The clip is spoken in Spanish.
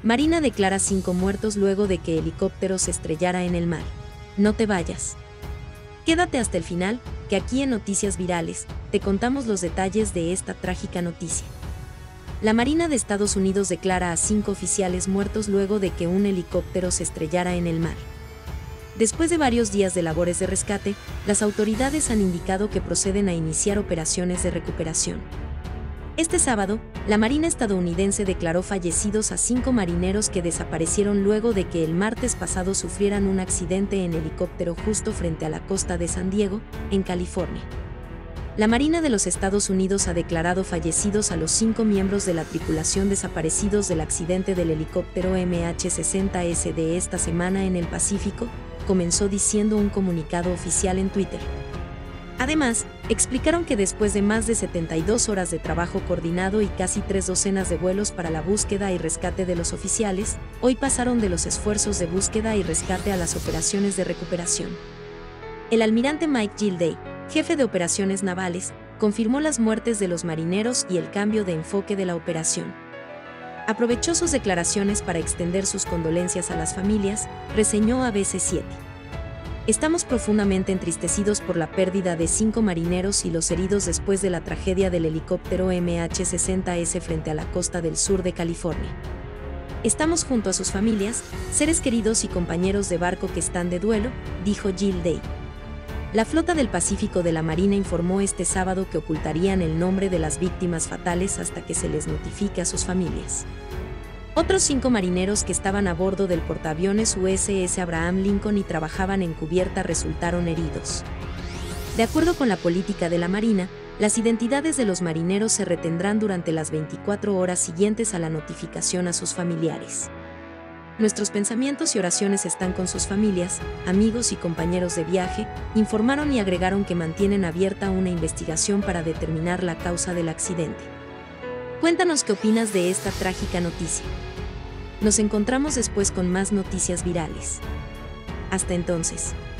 Marina declara 5 muertos luego de que helicóptero se estrellara en el mar. No te vayas. Quédate hasta el final, que aquí en Noticias Virales, te contamos los detalles de esta trágica noticia. La Marina de Estados Unidos declara a 5 oficiales muertos luego de que un helicóptero se estrellara en el mar. Después de varios días de labores de rescate, las autoridades han indicado que proceden a iniciar operaciones de recuperación. Este sábado, la Marina estadounidense declaró fallecidos a 5 marineros que desaparecieron luego de que el martes pasado sufrieran un accidente en helicóptero justo frente a la costa de San Diego, en California. La Marina de los Estados Unidos ha declarado fallecidos a los 5 miembros de la tripulación desaparecidos del accidente del helicóptero MH-60S de esta semana en el Pacífico, comenzó diciendo un comunicado oficial en Twitter. Además, explicaron que después de más de 72 horas de trabajo coordinado y casi 3 docenas de vuelos para la búsqueda y rescate de los oficiales, hoy pasaron de los esfuerzos de búsqueda y rescate a las operaciones de recuperación. El almirante Mike Gilday, jefe de operaciones navales, confirmó las muertes de los marineros y el cambio de enfoque de la operación. Aprovechó sus declaraciones para extender sus condolencias a las familias, reseñó ABC7. Estamos profundamente entristecidos por la pérdida de 5 marineros y los heridos después de la tragedia del helicóptero MH-60S frente a la costa del sur de California. Estamos junto a sus familias, seres queridos y compañeros de barco que están de duelo, dijo Gilday. La Flota del Pacífico de la Marina informó este sábado que ocultarían el nombre de las víctimas fatales hasta que se les notifique a sus familias. Otros 5 marineros que estaban a bordo del portaaviones USS Abraham Lincoln y trabajaban en cubierta resultaron heridos. De acuerdo con la política de la Marina, las identidades de los marineros se retendrán durante las 24 horas siguientes a la notificación a sus familiares. Nuestros pensamientos y oraciones están con sus familias, amigos y compañeros de viaje, informaron y agregaron que mantienen abierta una investigación para determinar la causa del accidente. Cuéntanos qué opinas de esta trágica noticia. Nos encontramos después con más noticias virales. Hasta entonces.